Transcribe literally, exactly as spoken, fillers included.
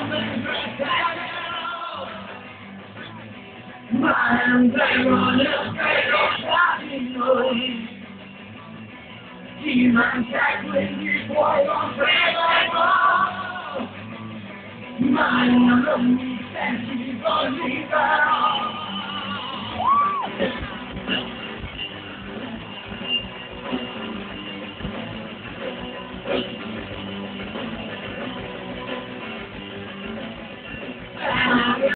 Man, they run a fatal noise. Demon tackling you boy on forever. Man, I'm lonely, fancy, lonely,